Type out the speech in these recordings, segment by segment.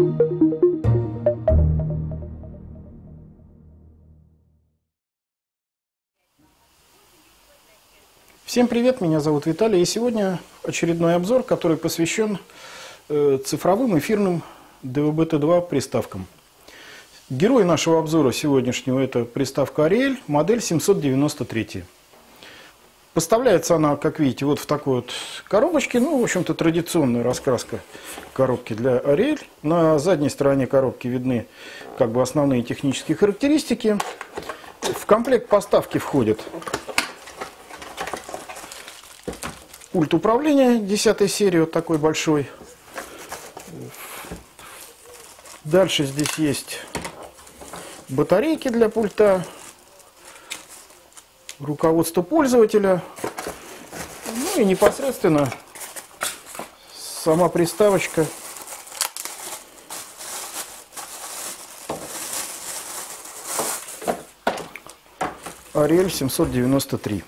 Всем привет, меня зовут Виталий, и сегодня очередной обзор, который посвящен цифровым эфирным DVB-T2 приставкам. Герой нашего обзора сегодняшнего – это приставка Ariel, модель 793. Поставляется она, как видите, вот в такой вот коробочке, ну, в общем-то, традиционная раскраска коробки для Ariel. На задней стороне коробки видны как бы основные технические характеристики. В комплект поставки входит пульт управления 10 серии, вот такой большой. Дальше здесь есть батарейки для пульта, руководство пользователя, ну и непосредственно сама приставочка. Ariel 793.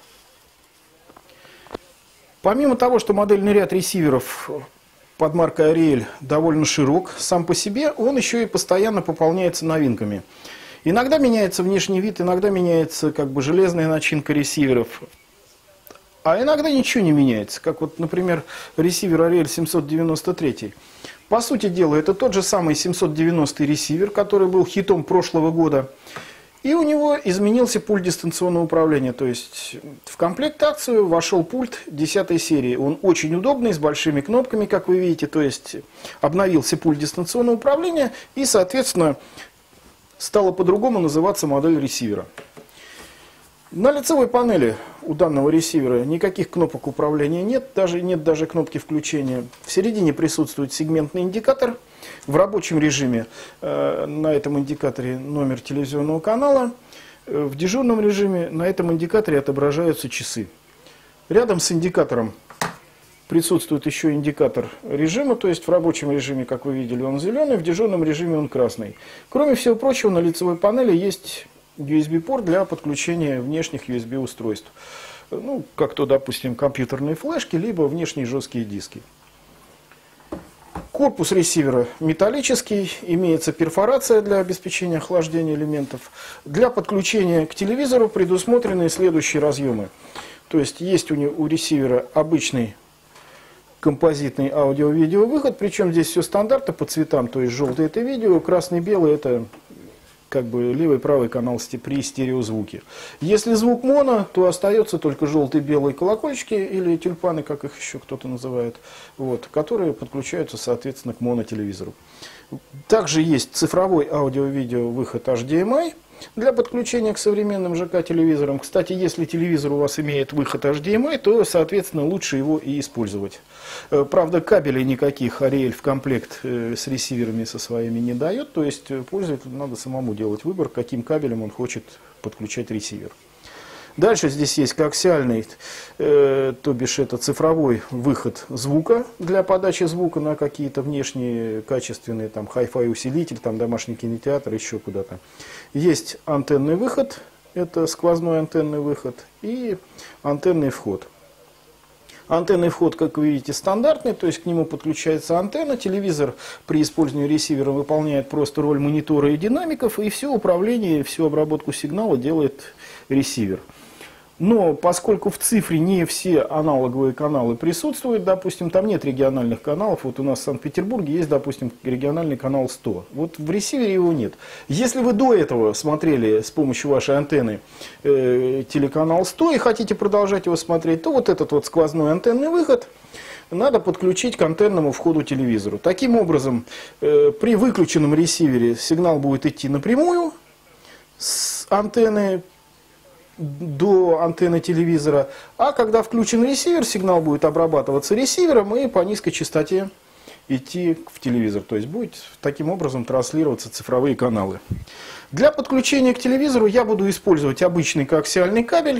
Помимо того, что модельный ряд ресиверов под маркой Ariel довольно широк сам по себе, он еще и постоянно пополняется новинками. Иногда меняется внешний вид, иногда меняется как бы железная начинка ресиверов, а иногда ничего не меняется, как вот, например, ресивер Ariel 793. По сути дела, это тот же самый 790 ресивер, который был хитом прошлого года. И у него изменился пульт дистанционного управления, то есть в комплектацию вошел пульт 10 серии. Он очень удобный, с большими кнопками, как вы видите, то есть обновился пульт дистанционного управления и, соответственно, стала по-другому называться модель ресивера. На лицевой панели у данного ресивера никаких кнопок управления нет даже кнопки включения. В середине присутствует сегментный индикатор. В рабочем режиме на этом индикаторе номер телевизионного канала. В дежурном режиме на этом индикаторе отображаются часы. Рядом с индикатором присутствует еще индикатор режима, то есть в рабочем режиме, как вы видели, он зеленый, в дежурном режиме он красный. Кроме всего прочего, на лицевой панели есть USB-порт для подключения внешних USB-устройств. Ну, как то, допустим, компьютерные флешки, либо внешние жесткие диски. Корпус ресивера металлический, имеется перфорация для обеспечения охлаждения элементов. Для подключения к телевизору предусмотрены следующие разъемы. То есть у ресивера обычный композитный аудио-видео выход, причем здесь все стандартно по цветам, то есть желтый это видео, красный, белый это как бы левый, правый канал при стереозвуке. Если звук моно, то остается только желтые, белые колокольчики или тюльпаны, как их еще кто-то называет, вот, которые подключаются, соответственно, к монотелевизору. Также есть цифровой аудио-видео выход HDMI для подключения к современным ЖК-телевизорам. Кстати, если телевизор у вас имеет выход HDMI, то, соответственно, лучше его и использовать. Правда, кабелей никаких Ariel в комплект с ресиверами со своими не дает, то есть пользователю надо самому делать выбор, каким кабелем он хочет подключать ресивер. Дальше здесь есть коаксиальный, то бишь это цифровой выход звука для подачи звука на какие-то внешние качественные, там, Hi-Fi усилитель, там, домашний кинотеатр, еще куда-то. Есть антенный выход, это сквозной антенный выход, и антенный вход. Антенный вход, как вы видите, стандартный, то есть к нему подключается антенна. Телевизор при использовании ресивера выполняет просто роль монитора и динамиков, и все управление, всю обработку сигнала делает ресивер. Но поскольку в цифре не все аналоговые каналы присутствуют, допустим, там нет региональных каналов, вот у нас в Санкт-Петербурге есть, допустим, региональный канал 100, вот в ресивере его нет. Если вы до этого смотрели с помощью вашей антенны телеканал 100 и хотите продолжать его смотреть, то вот этот вот сквозной антенный выход надо подключить к антенному входу телевизору. Таким образом, при выключенном ресивере сигнал будет идти напрямую с антенны до антенны телевизора, а когда включен ресивер, сигнал будет обрабатываться ресивером и по низкой частоте идти в телевизор. То есть будет таким образом транслироваться цифровые каналы. Для подключения к телевизору я буду использовать обычный коаксиальный кабель.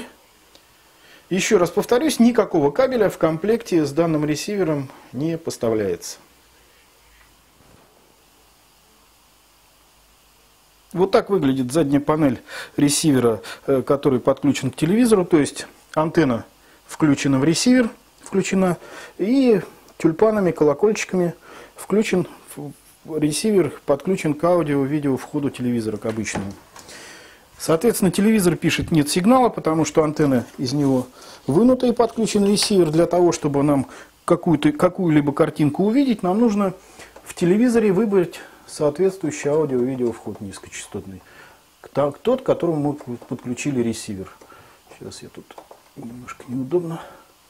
Еще раз повторюсь, никакого кабеля в комплекте с данным ресивером не поставляется. Вот так выглядит задняя панель ресивера, который подключен к телевизору. То есть антенна включена в ресивер, включена, и тюльпанами, колокольчиками включен ресивер подключен к аудио-видео входу телевизора, к обычному. Соответственно, телевизор пишет «нет сигнала», потому что антенна из него вынута и подключен ресивер. Для того, чтобы нам какую-либо картинку увидеть, нам нужно в телевизоре выбрать соответствующий аудио-видео вход низкочастотный. Тот, к которому мы подключили ресивер. Сейчас я тут немножко неудобно.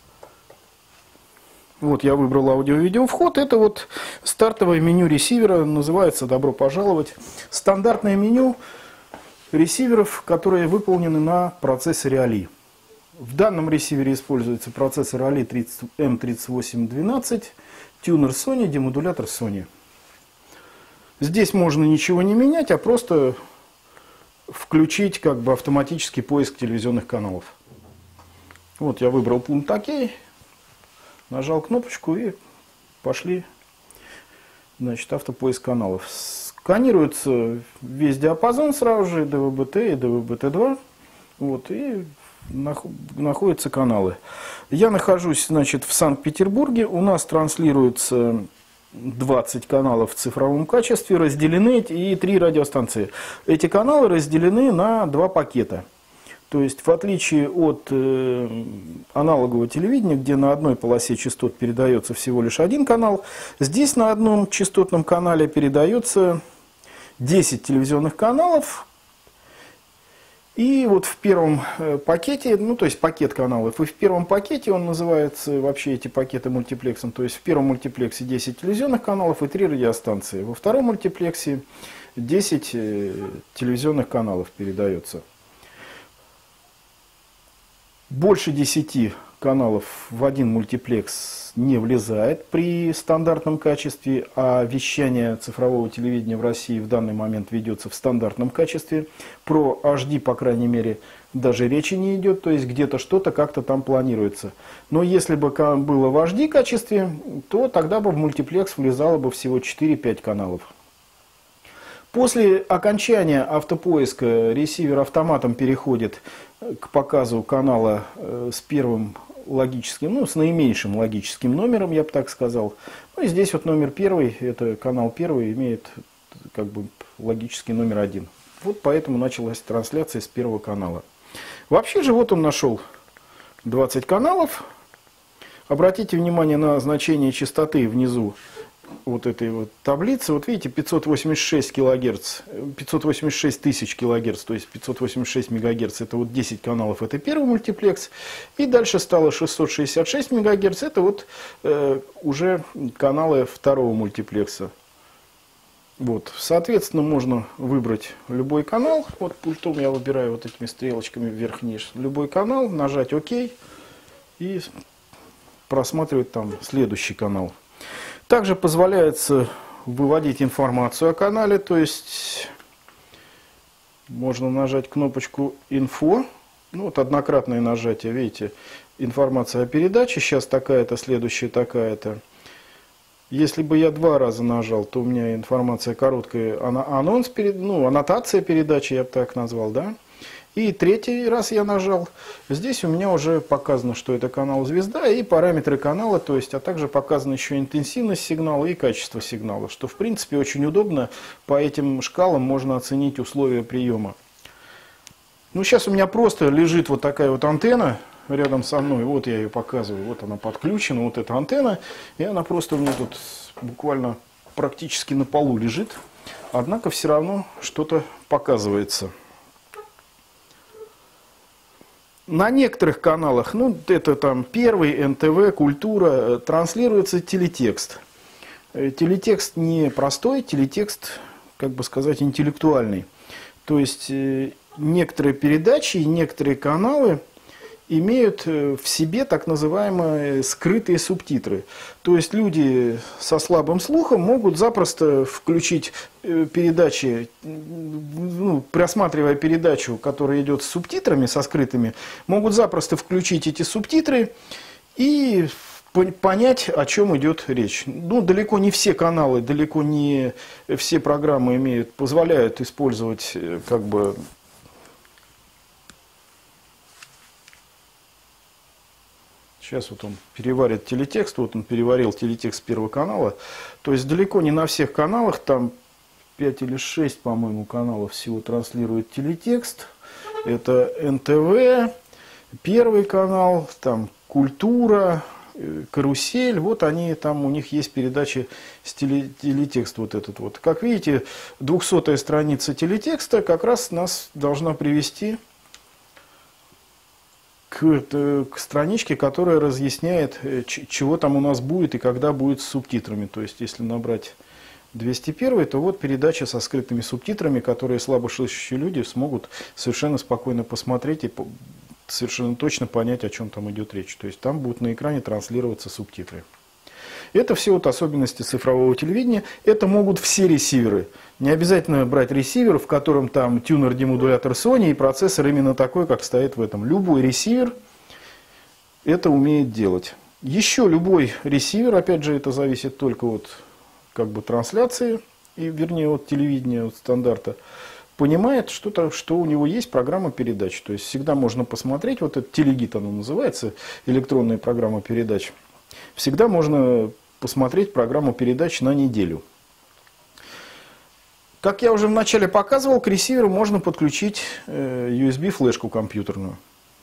Вот я выбрал аудио-видео вход. Это вот стартовое меню ресивера, называется «Добро пожаловать». Стандартное меню ресиверов, которые выполнены на процессоре Ali. В данном ресивере используется процессор Ali M3812, тюнер Sony, демодулятор Sony. Здесь можно ничего не менять, а просто включить как бы автоматический поиск телевизионных каналов. Вот я выбрал пункт ОК, нажал кнопочку и пошли, значит, автопоиск каналов. Сканируется весь диапазон сразу же, ДВБ-Т и ДВБ-Т2, вот, и находятся каналы. Я нахожусь, значит, в Санкт-Петербурге, у нас транслируется 20 каналов в цифровом качестве, разделены, и 3 радиостанции. Эти каналы разделены на 2 пакета. То есть, в отличие от аналогового телевидения, где на одной полосе частот передается всего лишь 1 канал, здесь на одном частотном канале передается 10 телевизионных каналов. И вот в первом пакете, ну то есть пакет каналов, и в первом пакете он называется вообще эти пакеты мультиплексом. То есть в первом мультиплексе 10 телевизионных каналов и 3 радиостанции. Во втором мультиплексе 10 телевизионных каналов передается. Больше 10 каналов в один мультиплекс не влезает при стандартном качестве, а вещание цифрового телевидения в России в данный момент ведется в стандартном качестве. Про HD, по крайней мере, даже речи не идет, то есть где-то что-то как-то там планируется. Но если бы было в HD качестве, то тогда бы в мультиплекс влезало бы всего 4-5 каналов. После окончания автопоиска ресивер автоматом переходит к показу канала с первым логическим, ну, с наименьшим логическим номером, я бы так сказал. Ну и здесь вот номер 1, это канал 1, имеет как бы логический номер 1. Вот поэтому началась трансляция с первого канала. Вообще же вот он нашел 20 каналов. Обратите внимание на значение частоты внизу вот этой вот таблицы. Вот видите, 586 килогерц, 586 тысяч килогерц, то есть 586 мегагерц, это вот 10 каналов, это первый мультиплекс. И дальше стало 666 мегагерц, это вот уже каналы второго мультиплекса. Вот, соответственно, можно выбрать любой канал. Вот пультом я выбираю вот этими стрелочками вверх-вниз любой канал, нажать ОК и просматривать там следующий канал. Также позволяется выводить информацию о канале, то есть можно нажать кнопочку «Инфо». Ну, вот однократное нажатие, видите, информация о передаче, сейчас такая-то, следующая такая-то. Если бы я 2 раза нажал, то у меня информация короткая, анонс, аннотация передачи, я бы так назвал, да. И 3-й раз я нажал, здесь у меня уже показано, что это канал «Звезда» и параметры канала, то есть, а также показана еще интенсивность сигнала и качество сигнала, что в принципе очень удобно, по этим шкалам можно оценить условия приема. Ну, сейчас у меня просто лежит вот такая вот антенна рядом со мной, вот я ее показываю, вот она подключена, вот эта антенна, и она просто у меня тут буквально практически на полу лежит, однако все равно что-то показывается. На некоторых каналах, ну это там Первый, НТВ, Культура, транслируется телетекст. Телетекст не простой, телетекст, как бы сказать, интеллектуальный. То есть некоторые передачи и некоторые каналы имеют в себе так называемые скрытые субтитры. То есть люди со слабым слухом могут запросто включить передачи, просматривая передачу, которая идет с субтитрами, со скрытыми, могут запросто включить эти субтитры и понять, о чем идет речь. Ну, далеко не все каналы, далеко не все программы позволяют использовать как бы Сейчас вот он переварит телетекст, вот он переварил телетекст Первого канала. То есть далеко не на всех каналах, там 5 или 6, по-моему, каналов всего транслирует телетекст. Это НТВ, Первый канал, там Культура, Карусель. Вот они, там у них есть передачи с телетекст вот этот вот. Как видите, 200-я страница телетекста как раз нас должна привести к страничке, которая разъясняет, чего там у нас будет и когда будет с субтитрами. То есть, если набрать 201, то вот передача со скрытыми субтитрами, которые слабослышащие люди смогут совершенно спокойно посмотреть и совершенно точно понять, о чем там идет речь. То есть, там будут на экране транслироваться субтитры. Это все вот особенности цифрового телевидения. Это могут все ресиверы. Не обязательно брать ресивер, в котором там тюнер, демодулятор Sony и процессор именно такой, как стоит в этом. Любой ресивер это умеет делать. Еще любой ресивер, опять же, это зависит только от как бы трансляции, и, вернее, от телевидения, от стандарта, понимает, что у него есть программа передач. То есть всегда можно посмотреть, вот этот телегид оно называется, электронная программа передач. Всегда можно посмотреть программу передач на неделю. Как я уже вначале показывал, к ресиверу можно подключить USB-флешку компьютерную.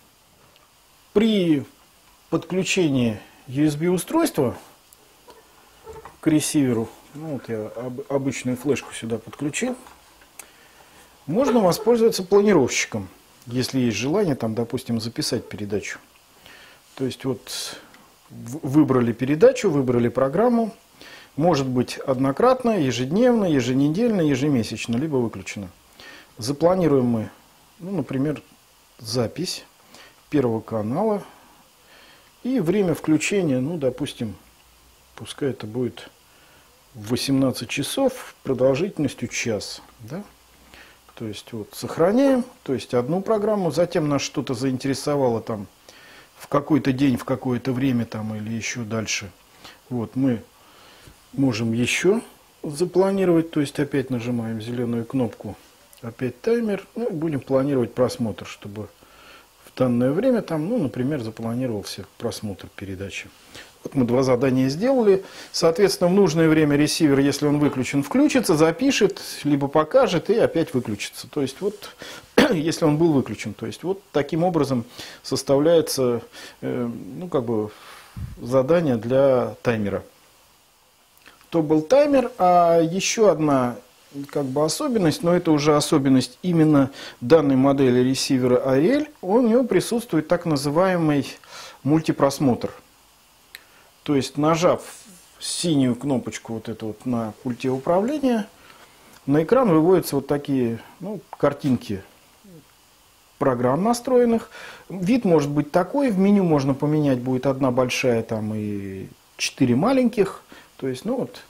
При подключении USB-устройства к ресиверу, ну вот я обычную флешку сюда подключил, можно воспользоваться планировщиком, если есть желание, там, допустим, записать передачу. То есть вот выбрали передачу, выбрали программу. Может быть однократно, ежедневно, еженедельно, ежемесячно, либо выключено. Запланируем мы, ну, например, запись Первого канала. И время включения, ну, допустим, пускай это будет в 18 часов продолжительностью час. Да? То есть вот сохраняем, то есть одну программу, затем нас что-то заинтересовало там в какой-то день, в какое-то время там или еще дальше. Вот мы можем еще запланировать, то есть опять нажимаем зеленую кнопку, опять таймер, ну, и будем планировать просмотр, чтобы в данное время там, ну, например, запланировался просмотр передачи. Вот мы два задания сделали, соответственно, в нужное время ресивер, если он выключен, включится, запишет, либо покажет и опять выключится. То есть вот, если он был выключен, то есть вот таким образом составляется, ну, как бы задание для таймера. То был таймер, а еще одна как бы особенность, но это уже особенность именно данной модели ресивера Ariel, у него присутствует так называемый мультипросмотр. То есть, нажав синюю кнопочку вот эту вот на пульте управления, на экран выводятся вот такие, ну, картинки программ настроенных. Вид может быть такой, в меню можно поменять, будет одна большая там и 4 маленьких. То есть, ну вот,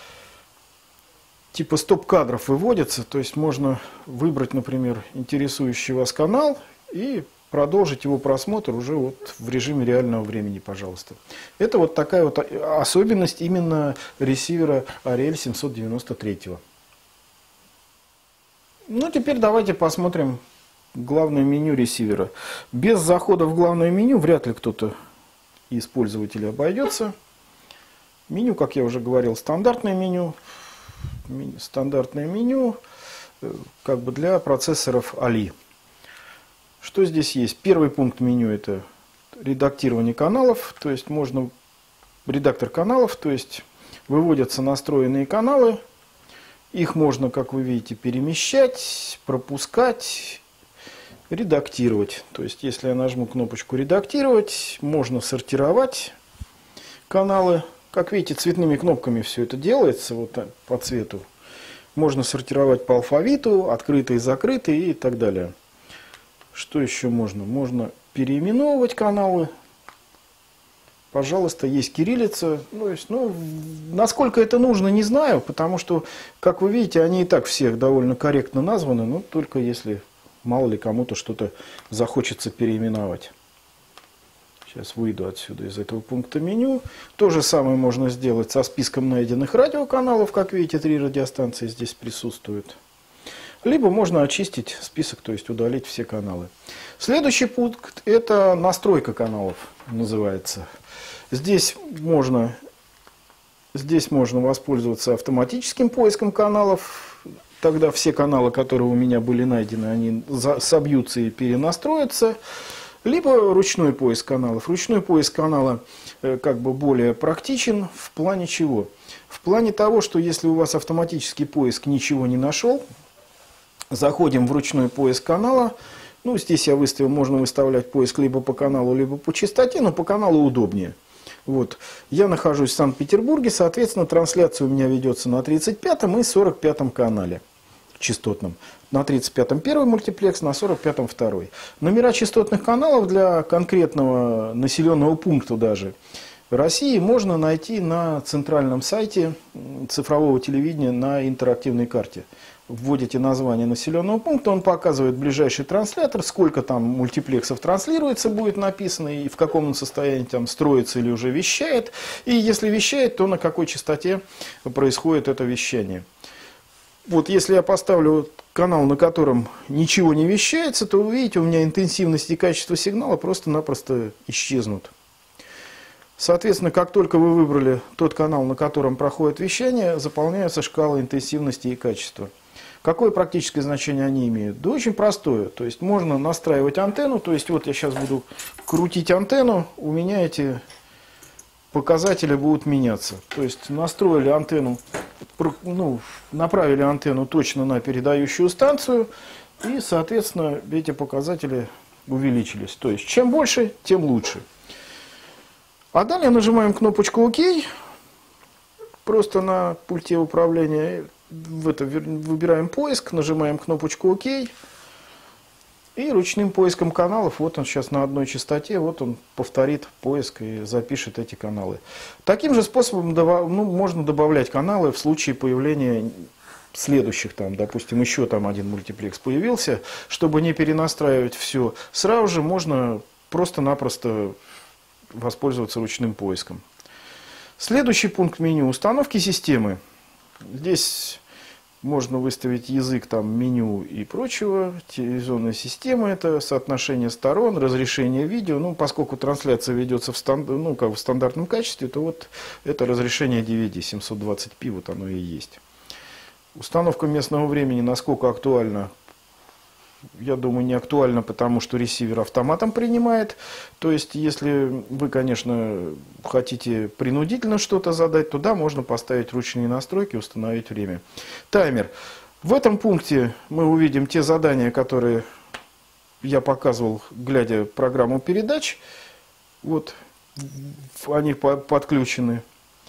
типа стоп-кадров выводятся, то есть можно выбрать, например, интересующий вас канал и продолжить его просмотр уже вот в режиме реального времени, пожалуйста. Это вот такая вот особенность именно ресивера Ariel 793. Ну, теперь давайте посмотрим главное меню ресивера. Без захода в главное меню вряд ли кто-то из пользователей обойдется. Меню, как я уже говорил, стандартное меню. Стандартное меню как бы для процессоров Ali. Что здесь есть? Первый пункт меню — это редактирование каналов. То есть можно редактор каналов, то есть выводятся настроенные каналы. Их можно, как вы видите, перемещать, пропускать, редактировать. То есть если я нажму кнопочку «Редактировать», можно сортировать каналы. Как видите, цветными кнопками все это делается, вот по цвету. Можно сортировать по алфавиту, открытые, закрытые и так далее. Что еще можно? Можно переименовывать каналы. Пожалуйста, есть кириллица. То есть, ну, насколько это нужно, не знаю, потому что, как вы видите, они и так всех довольно корректно названы, но только если мало ли кому-то что-то захочется переименовать. Сейчас выйду отсюда из этого пункта меню. То же самое можно сделать со списком найденных радиоканалов. Как видите, 3 радиостанции здесь присутствуют. либо можно очистить список, то есть удалить все каналы. Следующий пункт – это настройка каналов, называется. Здесь можно воспользоваться автоматическим поиском каналов. Тогда все каналы, которые у меня были найдены, они собьются и перенастроятся. Либо ручной поиск каналов. Ручной поиск канала как бы более практичен в плане чего? В плане того, что если у вас автоматический поиск ничего не нашел, заходим в ручной поиск канала. Ну, здесь я выставил, можно выставлять поиск либо по каналу, либо по частоте, но по каналу удобнее. Вот. Я нахожусь в Санкт-Петербурге, соответственно, трансляция у меня ведется на 35-м и 45-м канале частотном. На 35-м первый мультиплекс, на 45-м второй. Номера частотных каналов для конкретного населенного пункта даже России можно найти на центральном сайте цифрового телевидения на интерактивной карте. Вводите название населенного пункта, он показывает ближайший транслятор, сколько там мультиплексов транслируется, будет написано, и в каком он состоянии там строится или уже вещает. И если вещает, то на какой частоте происходит это вещание. Вот если я поставлю канал, на котором ничего не вещается, то вы видите, у меня интенсивность и качество сигнала просто-напросто исчезнут. Соответственно, как только вы выбрали тот канал, на котором проходит вещание, заполняются шкалы интенсивности и качества. Какое практическое значение они имеют? Да очень простое. То есть можно настраивать антенну. То есть вот я сейчас буду крутить антенну, у меня эти показатели будут меняться. То есть настроили антенну, ну, направили антенну точно на передающую станцию, и, соответственно, эти показатели увеличились. То есть чем больше, тем лучше. А далее нажимаем кнопочку ОК, просто на пульте управления выбираем поиск, нажимаем кнопочку ОК, и ручным поиском каналов, вот он сейчас на одной частоте, вот он повторит поиск и запишет эти каналы. Таким же способом можно добавлять каналы в случае появления следующих, там, допустим, еще там один мультиплекс появился. Чтобы не перенастраивать все сразу же, можно просто-напросто воспользоваться ручным поиском. Следующий пункт меню – установки системы. Здесь можно выставить язык, там, меню и прочего. Телевизионная система – это соотношение сторон, разрешение видео. Ну, поскольку трансляция ведется в стандартном качестве, то вот это разрешение DVD 720p, вот оно и есть. Установка местного времени насколько актуальна? Я думаю, не актуально, потому что ресивер автоматом принимает. То есть, если вы, конечно, хотите принудительно что-то задать, то да, можно поставить ручные настройки, установить время. Таймер. В этом пункте мы увидим те задания, которые я показывал, глядя программу передач. Вот, они подключены.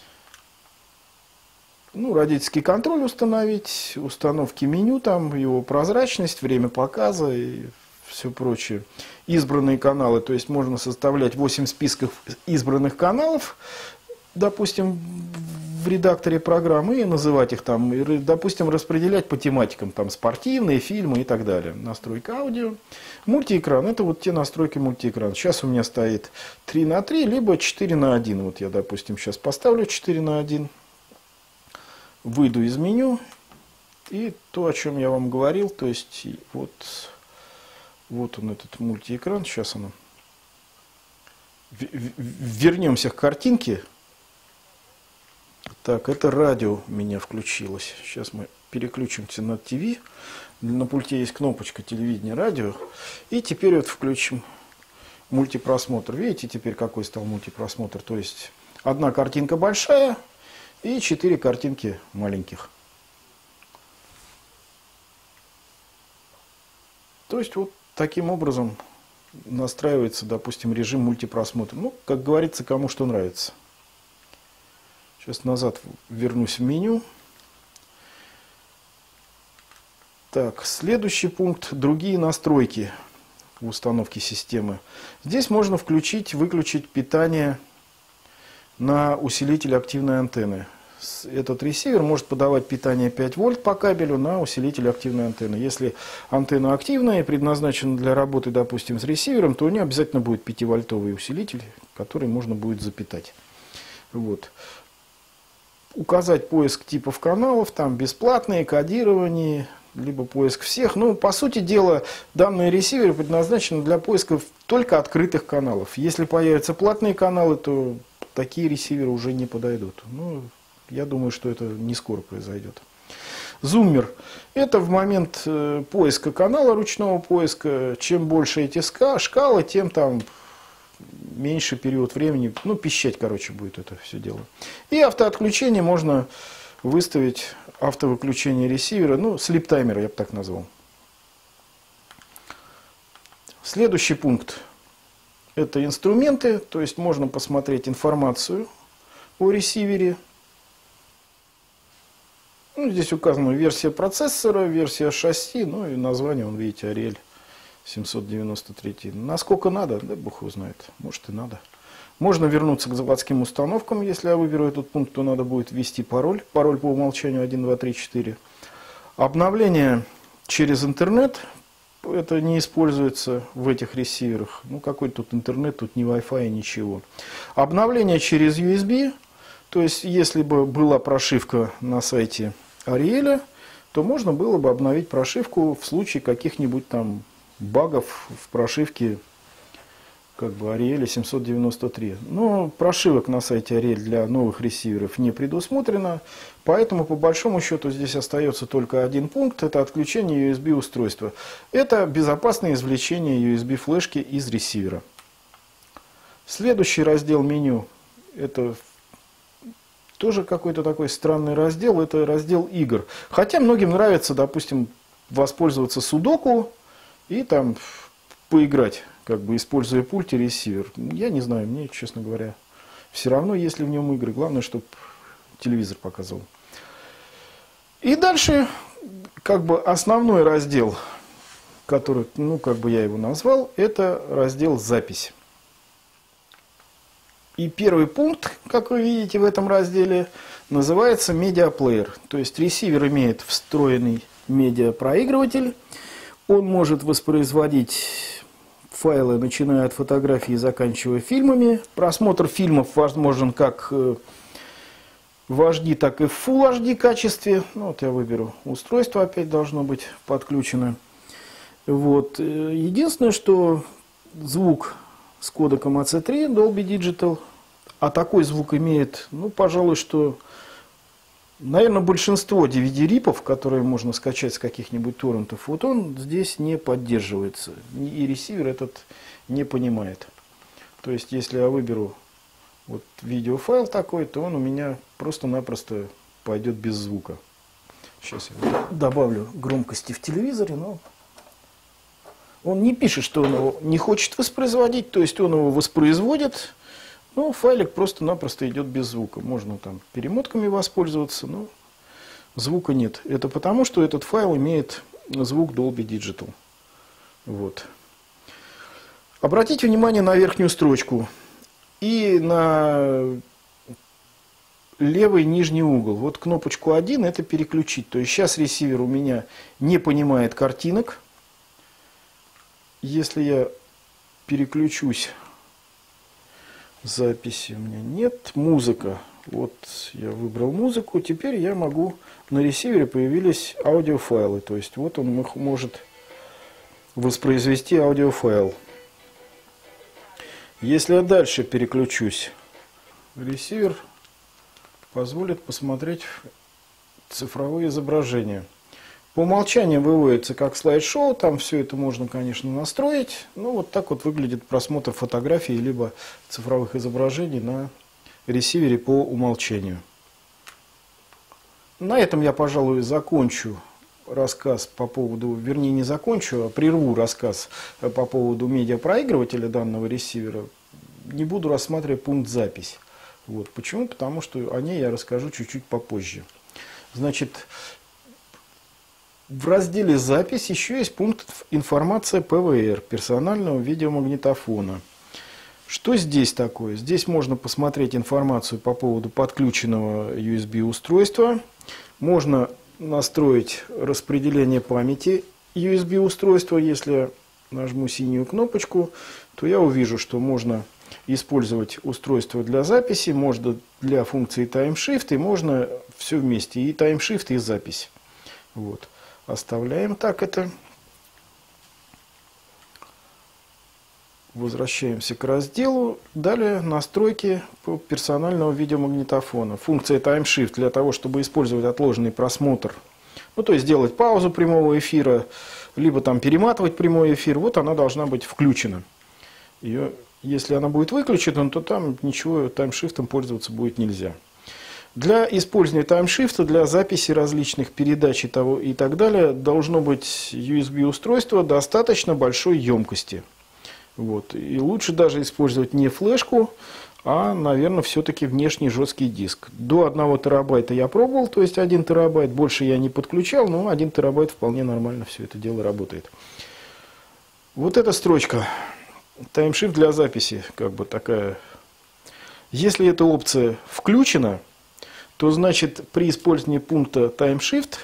Ну, родительский контроль установить, установки меню, там, его прозрачность, время показа и все прочее. Избранные каналы, то есть можно составлять 8 списков избранных каналов, допустим, в редакторе программы и называть их там, и, допустим, распределять по тематикам, там, спортивные, фильмы и так далее. Настройка аудио. Мультиэкран, это вот те настройки мультиэкрана. Сейчас у меня стоит 3:3, либо 4:1. Вот я, допустим, сейчас поставлю 4:1. Выйду из меню, и то, о чем я вам говорил, то есть вот он, этот мультиэкран, сейчас оно. Вернемся к картинке. Так, это радио у меня включилось. Сейчас мы переключимся на ТВ. На пульте есть кнопочка телевидение, радио. И теперь вот включим мультипросмотр. Видите, теперь какой стал мультипросмотр? То есть одна картинка большая и 4 картинки маленьких. То есть вот таким образом настраивается, допустим, режим мультипросмотра. Ну, как говорится, кому что нравится. Сейчас назад вернусь в меню. Так, следующий пункт – другие настройки в установке системы. Здесь можно включить, выключить питание на усилитель активной антенны. Этот ресивер может подавать питание 5 вольт по кабелю на усилитель активной антенны. Если антенна активная и предназначена для работы, допустим, с ресивером, то у нее обязательно будет 5-вольтовый усилитель, который можно будет запитать. Вот. Указать поиск типов каналов, там бесплатные, кодирование, либо поиск всех. Ну, по сути дела, данные ресиверы предназначены для поиска только открытых каналов. Если появятся платные каналы, то такие ресиверы уже не подойдут. Ну, я думаю, что это не скоро произойдет. Зуммер. Это в момент поиска канала, ручного поиска. Чем больше эти шкалы, тем там меньше период времени. Ну, пищать, короче, будет это все дело. И автоотключение можно выставить, автовыключение ресивера. Ну, слип-таймер я бы так назвал. Следующий пункт. Это инструменты. То есть можно посмотреть информацию о ресивере. Ну, здесь указана версия процессора, версия шасси, ну и название, вон, видите, Ariel 793. Насколько надо, да бог его знает, может и надо. Можно вернуться к заводским установкам, если я выберу этот пункт, то надо будет ввести пароль. Пароль по умолчанию 1, 2, 3, 4. Обновление через интернет, это не используется в этих ресиверах. Ну какой тут интернет, тут ни Wi-Fi, ничего. Обновление через USB, то есть если бы была прошивка на сайте Ariel, то можно было бы обновить прошивку в случае каких-нибудь там багов в прошивке как бы Ariel 793. Но прошивок на сайте Ariel для новых ресиверов не предусмотрено, поэтому по большому счету здесь остается только один пункт, это отключение USB устройства. Это безопасное извлечение USB флешки из ресивера. Следующий раздел меню, это тоже какой-то такой странный раздел, это раздел игр. Хотя многим нравится, допустим, воспользоваться судоку и там поиграть, как бы используя пульт и ресивер. Я не знаю, мне, честно говоря, все равно, если в нем игры. Главное, чтобы телевизор показывал. И дальше, как бы основной раздел, который, ну, как бы я его назвал, это раздел «Запись». И первый пункт, как вы видите в этом разделе, называется медиаплеер. То есть ресивер имеет встроенный медиапроигрыватель. Он может воспроизводить файлы, начиная от фотографий и заканчивая фильмами. Просмотр фильмов возможен как в HD, так и в Full HD качестве. Ну, вот я выберу устройство, опять должно быть подключено. Вот. Единственное, что звук с кодеком AC3 Dolby Digital, а такой звук имеет, ну, пожалуй, что, наверное, большинство DVD-рипов, которые можно скачать с каких-нибудь торрентов, вот он здесь не поддерживается. И ресивер этот не понимает. То есть, если я выберу вот видеофайл такой, то он у меня просто-напросто пойдет без звука. Сейчас я добавлю громкости в телевизоре, но он не пишет, что он его не хочет воспроизводить, то есть он его воспроизводит, но файлик просто-напросто идет без звука. Можно там перемотками воспользоваться, но звука нет. Это потому, что этот файл имеет звук Dolby Digital. Вот. Обратите внимание на верхнюю строчку и на левый нижний угол. Вот кнопочку 1 это переключить. То есть сейчас ресивер у меня не понимает картинок. Если я переключусь, записи у меня нет, музыка, вот я выбрал музыку, теперь я могу, на ресивере появились аудиофайлы, то есть вот он может воспроизвести аудиофайл. Если я дальше переключусь, ресивер позволит посмотреть цифровые изображения. По умолчанию выводится как слайд-шоу, там все это можно, конечно, настроить. Ну, вот так вот выглядит просмотр фотографий либо цифровых изображений на ресивере по умолчанию. На этом я, пожалуй, закончу рассказ по поводу, вернее, не закончу, а прерву рассказ по поводу медиапроигрывателя данного ресивера. Не буду рассматривать пункт «Запись». Вот. Почему? Потому что о ней я расскажу чуть-чуть попозже. Значит, в разделе «Запись» еще есть пункт «Информация ПВР» персонального видеомагнитофона. Что здесь такое? Здесь можно посмотреть информацию по поводу подключенного USB устройства. Можно настроить распределение памяти USB устройства. Если я нажму синюю кнопочку, то я увижу, что можно использовать устройство для записи, можно для функции TimeShift, и можно все вместе, и TimeShift, и запись. Вот. Оставляем так это. Возвращаемся к разделу. Далее настройки персонального видеомагнитофона. Функция Time Shift для того, чтобы использовать отложенный просмотр. Ну, то есть делать паузу прямого эфира, либо там перематывать прямой эфир. Вот она должна быть включена. Ее, если она будет выключена, то там ничего Time Shift пользоваться будет нельзя. Для использования Time Shift, для записи различных передач и так далее, должно быть USB-устройство достаточно большой емкости. Вот. И лучше даже использовать не флешку, а, наверное, все-таки внешний жесткий диск. До 1 терабайта я пробовал, то есть 1 терабайт, больше я не подключал, но 1 терабайт вполне нормально все это дело работает. Вот эта строчка, Time Shift для записи, как бы такая. Если эта опция включена, то значит при использовании пункта Time Shift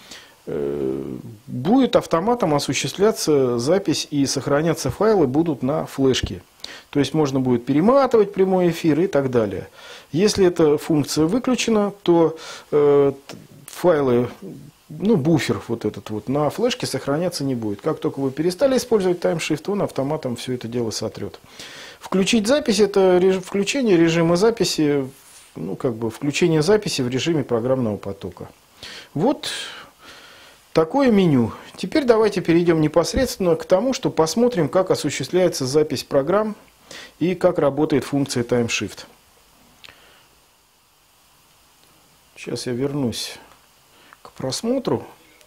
будет автоматом осуществляться запись и сохраняться файлы будут на флешке. То есть можно будет перематывать прямой эфир и так далее. Если эта функция выключена, то файлы, ну, буфер вот этот вот на флешке сохраняться не будет. Как только вы перестали использовать Time Shift, он автоматом все это дело сотрет. Включить запись — это включение режима записи, ну, как бы включение записи в режиме программного потока. Вот такое меню. Теперь давайте перейдем непосредственно к тому, что посмотрим, как осуществляется запись программ и как работает функция Time Shift. Сейчас я вернусь к просмотру.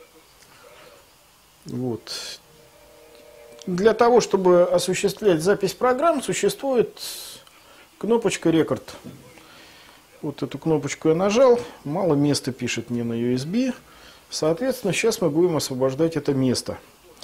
Вот. Для того, чтобы осуществлять запись программ, существует кнопочка Record. Вот эту кнопочку я нажал, мало места пишет мне на USB. Соответственно, сейчас мы будем освобождать это место.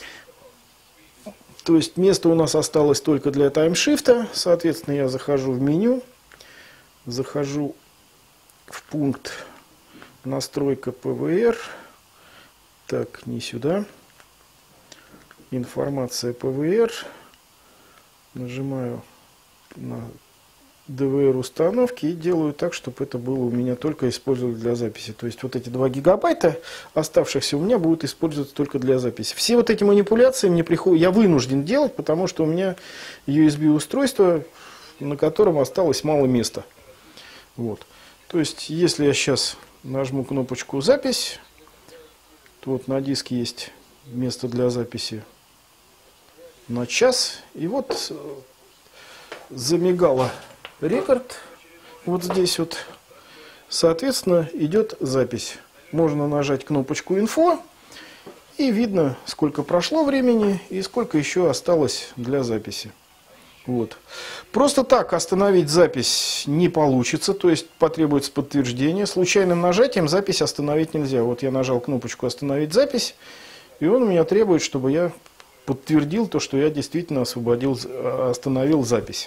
То есть место у нас осталось только для Time Shift. Соответственно, я захожу в меню, захожу в пункт настройка ПВР. Так, не сюда. Информация ПВР. Нажимаю на DVR установки и делаю так, чтобы это было у меня только использовать для записи. То есть вот эти 2 гигабайта оставшихся у меня будут использоваться только для записи. Все вот эти манипуляции я вынужден делать, потому что у меня USB устройство, на котором осталось мало места. Вот. То есть если я сейчас нажму кнопочку запись, то вот на диске есть место для записи на час. И вот замигала рекорд, вот здесь вот, соответственно, идет запись. Можно нажать кнопочку «Инфо», и видно, сколько прошло времени и сколько еще осталось для записи. Вот. Просто так остановить запись не получится, то есть потребуется подтверждение. Случайным нажатием запись остановить нельзя. Вот я нажал кнопочку «Остановить запись», и он у меня требует, чтобы я подтвердил то, что я действительно остановил запись.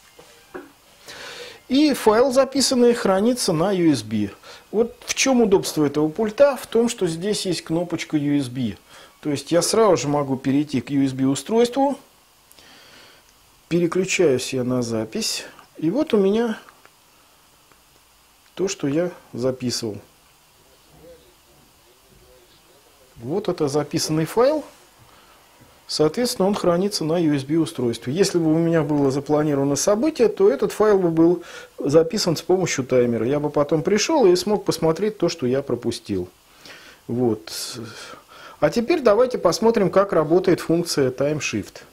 И файл записанный хранится на USB. Вот в чем удобство этого пульта? В том, что здесь есть кнопочка USB. То есть я сразу же могу перейти к USB устройству. Переключаюсь я на запись. И вот у меня то, что я записывал. Вот это записанный файл. Соответственно, он хранится на USB-устройстве. Если бы у меня было запланировано событие, то этот файл бы был записан с помощью таймера. Я бы потом пришел и смог посмотреть то, что я пропустил. Вот. А теперь давайте посмотрим, как работает функция Time Shift.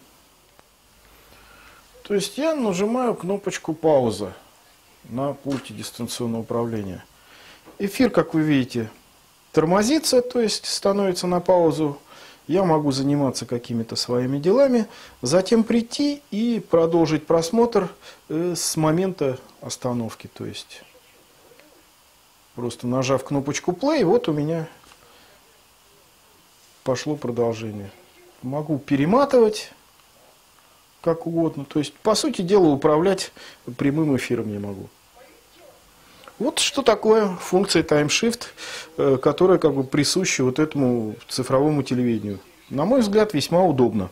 То есть я нажимаю кнопочку «Пауза» на пульте дистанционного управления. Эфир, как вы видите, тормозится, то есть становится на паузу. Я могу заниматься какими-то своими делами, затем прийти и продолжить просмотр с момента остановки. То есть просто нажав кнопочку play, вот у меня пошло продолжение. Могу перематывать как угодно. То есть, по сути дела, управлять прямым эфиром я могу. Вот что такое функция Time Shift, которая как бы присуща вот этому цифровому телевидению. На мой взгляд, весьма удобно.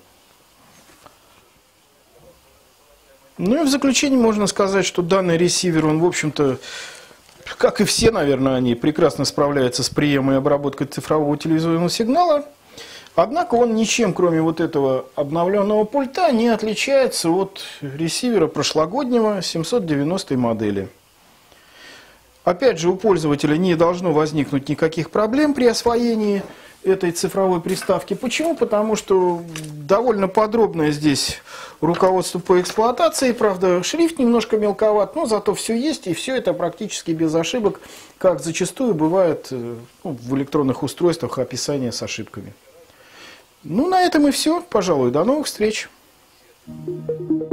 Ну и в заключение можно сказать, что данный ресивер, он, в общем-то, Как и все, наверное, они прекрасно справляются с приемом и обработкой цифрового телевизионного сигнала. Однако он ничем, кроме вот этого обновленного пульта, не отличается от ресивера прошлогоднего 790 модели. Опять же, у пользователя не должно возникнуть никаких проблем при освоении этой цифровой приставки. Почему? Потому что довольно подробное здесь руководство по эксплуатации. Правда, шрифт немножко мелковат, но зато все есть, и все это практически без ошибок, как зачастую бывает в электронных устройствах описание с ошибками. Ну, на этом и все. Пожалуй, до новых встреч.